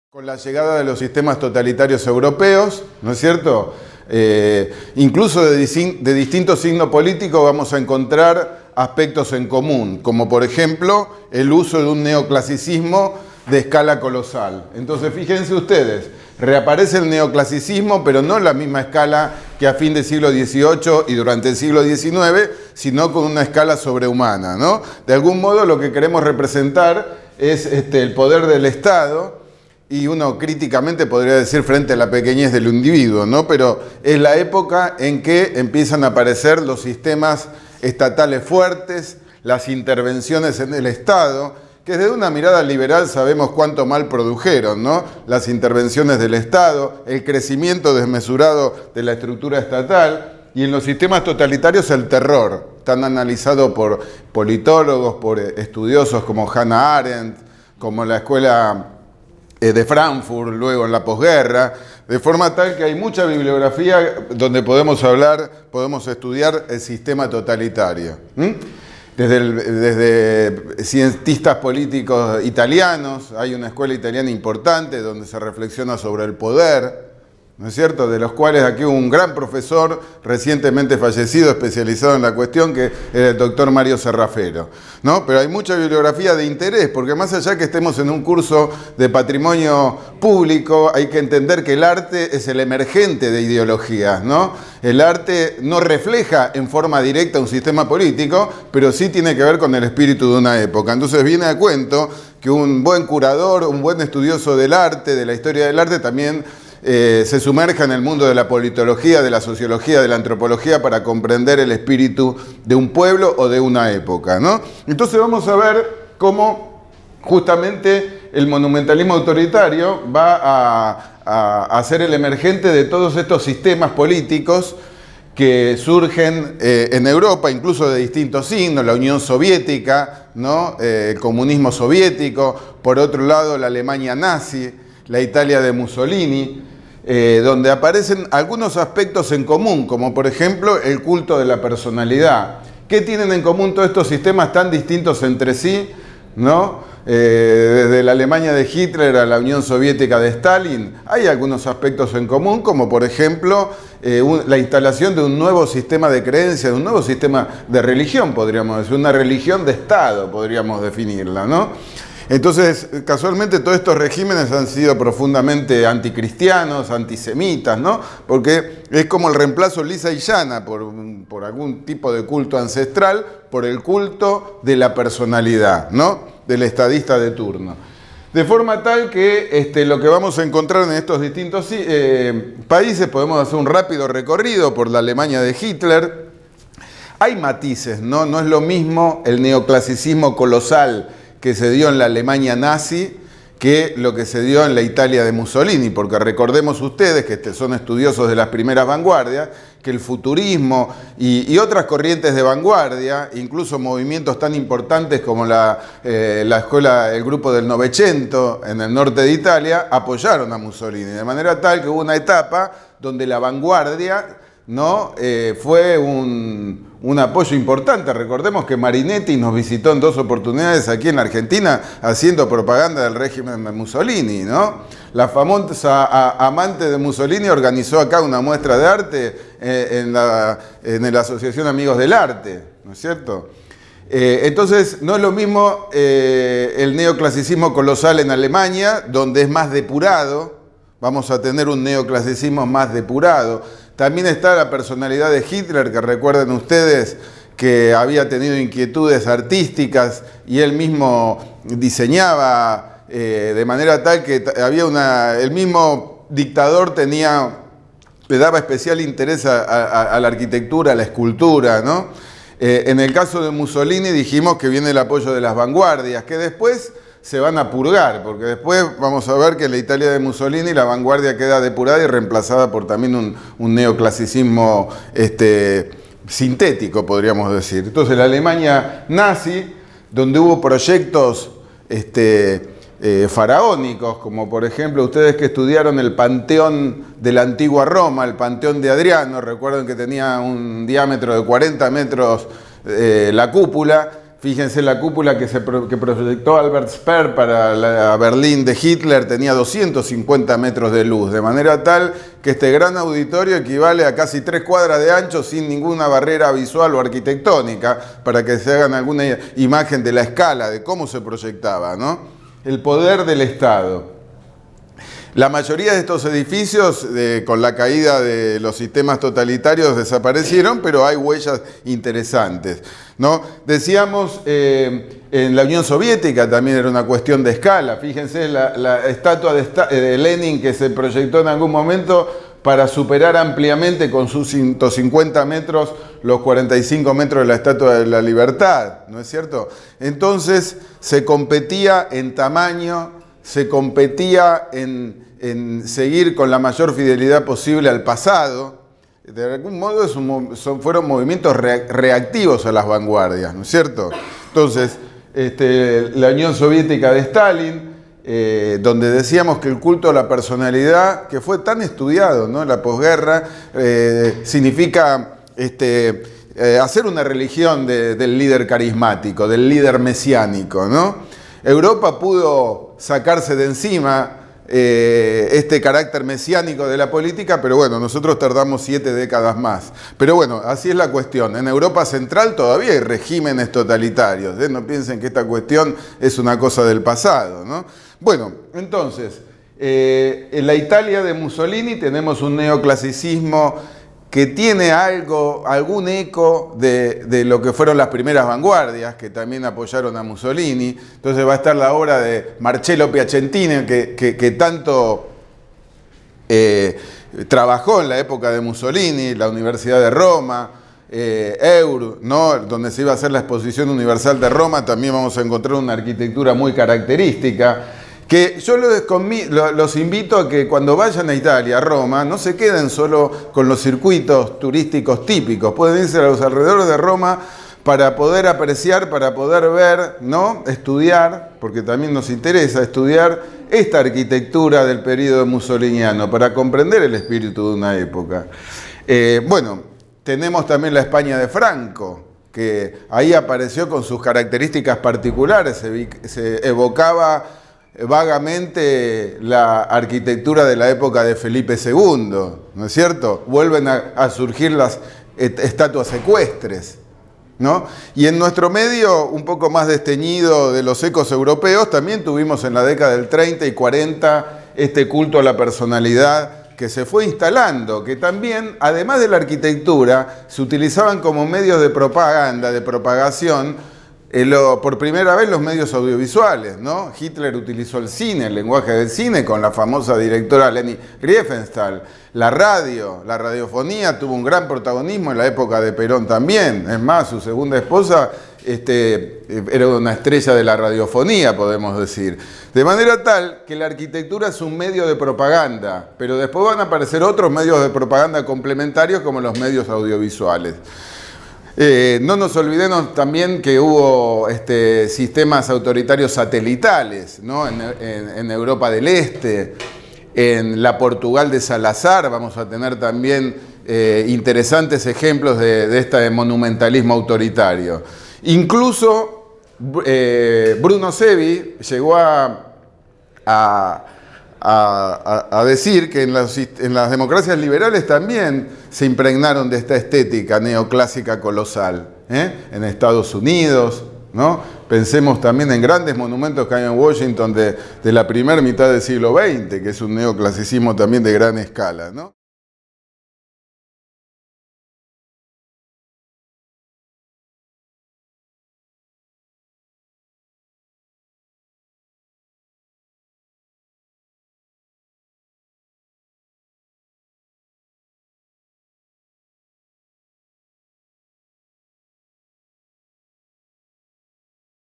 Con la llegada de los sistemas totalitarios europeos, ¿no es cierto? Incluso de distintos signos políticos vamos a encontrar aspectos en común, como por ejemplo el uso de un neoclasicismo de escala colosal. Entonces fíjense ustedes, reaparece el neoclasicismo, pero no en la misma escala que a fin del siglo XVIII y durante el siglo XIX, sino con una escala sobrehumana, ¿no? De algún modo lo que queremos representar es el poder del Estado. Y uno críticamente podría decir frente a la pequeñez del individuo, ¿no? Pero es la época en que empiezan a aparecer los sistemas estatales fuertes, las intervenciones en el Estado, que desde una mirada liberal sabemos cuánto mal produjeron, ¿no? Las intervenciones del Estado, el crecimiento desmesurado de la estructura estatal, y en los sistemas totalitarios el terror, tan analizado por politólogos, por estudiosos como Hannah Arendt, como la escuela de Frankfurt, luego en la posguerra, de forma tal que hay mucha bibliografía donde podemos estudiar el sistema totalitario. Desde cientistas políticos italianos, hay una escuela italiana importante donde se reflexiona sobre el poder, ¿no es cierto?, de los cuales aquí un gran profesor recientemente fallecido, especializado en la cuestión, que era el doctor Mario Serrafero, ¿no? Pero hay mucha bibliografía de interés, porque más allá que estemos en un curso de patrimonio público, hay que entender que el arte es el emergente de ideologías, ¿no? El arte no refleja en forma directa un sistema político, pero sí tiene que ver con el espíritu de una época. Entonces viene a cuento que un buen curador, un buen estudioso del arte, de la historia del arte, también se sumerja en el mundo de la politología, de la sociología, de la antropología para comprender el espíritu de un pueblo o de una época, ¿no? Entonces vamos a ver cómo justamente el monumentalismo autoritario va a ser el emergente de todos estos sistemas políticos que surgen en Europa, incluso de distintos signos, la Unión Soviética, ¿no? El comunismo soviético, por otro lado la Alemania nazi, la Italia de Mussolini, donde aparecen algunos aspectos en común, como por ejemplo el culto de la personalidad. ¿Qué tienen en común todos estos sistemas tan distintos entre sí, ¿no? Desde la Alemania de Hitler a la Unión Soviética de Stalin, hay algunos aspectos en común, como por ejemplo la instalación de un nuevo sistema de creencias, de un nuevo sistema de religión, podríamos decir, una religión de Estado, podríamos definirla, ¿no? Entonces, casualmente todos estos regímenes han sido profundamente anticristianos, antisemitas, ¿no? Porque es como el reemplazo lisa y llana por algún tipo de culto ancestral, por el culto de la personalidad, ¿no? Del estadista de turno. De forma tal que lo que vamos a encontrar en estos distintos países, podemos hacer un rápido recorrido por la Alemania de Hitler. Hay matices, ¿no? No es lo mismo el neoclasicismo colosal que se dio en la Alemania nazi que lo que se dio en la Italia de Mussolini, porque recordemos ustedes, que son estudiosos de las primeras vanguardias, que el futurismo y otras corrientes de vanguardia, incluso movimientos tan importantes como el grupo del Novecento en el norte de Italia, apoyaron a Mussolini, de manera tal que hubo una etapa donde la vanguardia, ¿no? Fue un apoyo importante. Recordemos que Marinetti nos visitó en 2 oportunidades aquí en la Argentina haciendo propaganda del régimen de Mussolini, ¿no? La famosa amante de Mussolini organizó acá una muestra de arte en la Asociación Amigos del Arte, ¿no es cierto? Entonces no es lo mismo el neoclasicismo colosal en Alemania, donde es más depurado. Vamos a tener un neoclasicismo más depurado. También está la personalidad de Hitler, que recuerden ustedes que había tenido inquietudes artísticas y él mismo diseñaba de manera tal que el mismo dictador le daba especial interés a la arquitectura, a la escultura, ¿no? En el caso de Mussolini dijimos que viene el apoyo de las vanguardias, que después se van a purgar, porque después vamos a ver que en la Italia de Mussolini la vanguardia queda depurada y reemplazada por también un neoclasicismo sintético, podríamos decir. Entonces la Alemania nazi, donde hubo proyectos faraónicos, como por ejemplo ustedes que estudiaron el Panteón de la antigua Roma, el Panteón de Adriano, recuerden que tenía un diámetro de 40 metros la cúpula, Fíjense, la cúpula que proyectó Albert Speer para la Berlín de Hitler tenía 250 metros de luz, de manera tal que este gran auditorio equivale a casi 3 cuadras de ancho sin ninguna barrera visual o arquitectónica, para que se hagan alguna imagen de la escala, de cómo se proyectaba, ¿no? El poder del Estado. La mayoría de estos edificios, con la caída de los sistemas totalitarios, desaparecieron, pero hay huellas interesantes, ¿no? Decíamos, en la Unión Soviética también era una cuestión de escala. Fíjense la estatua de Lenin que se proyectó en algún momento para superar ampliamente con sus 150 metros los 45 metros de la Estatua de la Libertad, ¿no es cierto? Entonces se competía en tamaño, se competía en seguir con la mayor fidelidad posible al pasado. De algún modo fueron movimientos reactivos a las vanguardias, ¿no es cierto? Entonces, la Unión Soviética de Stalin, donde decíamos que el culto a la personalidad, que fue tan estudiado, ¿no?, en la posguerra, significa hacer una religión del líder carismático, del líder mesiánico, ¿no? Europa pudo sacarse de encima este carácter mesiánico de la política, pero bueno, nosotros tardamos 7 décadas más. Pero bueno, así es la cuestión. En Europa Central todavía hay regímenes totalitarios, ¿eh? No piensen que esta cuestión es una cosa del pasado, ¿no? Bueno, entonces, en la Italia de Mussolini tenemos un neoclasicismo que tiene algún eco de lo que fueron las primeras vanguardias, que también apoyaron a Mussolini. Entonces va a estar la obra de Marcello Piacentini, que tanto trabajó en la época de Mussolini, la Universidad de Roma, EUR, ¿no?, donde se iba a hacer la Exposición Universal de Roma. También vamos a encontrar una arquitectura muy característica, que yo los invito a que cuando vayan a Italia, a Roma, no se queden solo con los circuitos turísticos típicos. Pueden irse a los alrededores de Roma para poder apreciar, para poder ver, ¿no?, estudiar, porque también nos interesa estudiar esta arquitectura del periodo mussoliniano, para comprender el espíritu de una época. Bueno, tenemos también la España de Franco, que ahí apareció con sus características particulares, se evocaba vagamente la arquitectura de la época de Felipe II, ¿no es cierto? Vuelven a surgir las estatuas ecuestres, ¿no? Y en nuestro medio, un poco más desteñido de los ecos europeos, también tuvimos en la década del 30 y 40 este culto a la personalidad que se fue instalando, que también, además de la arquitectura, se utilizaban como medios de propaganda, de propagación, por primera vez los medios audiovisuales, ¿no? Hitler utilizó el cine, el lenguaje del cine, con la famosa directora Leni Riefenstahl. La radiofonía tuvo un gran protagonismo en la época de Perón también. Es más, su segunda esposa era una estrella de la radiofonía, podemos decir. De manera tal que la arquitectura es un medio de propaganda, pero después van a aparecer otros medios de propaganda complementarios como los medios audiovisuales. No nos olvidemos también que hubo sistemas autoritarios satelitales, ¿no?, en Europa del Este, en la Portugal de Salazar. Vamos a tener también interesantes ejemplos de este monumentalismo autoritario. Incluso Bruno Sevi llegó a decir que en las democracias liberales también se impregnaron de esta estética neoclásica colosal, en Estados Unidos, ¿no? Pensemos también en grandes monumentos que hay en Washington de la primera mitad del siglo XX, que es un neoclasicismo también de gran escala, ¿no?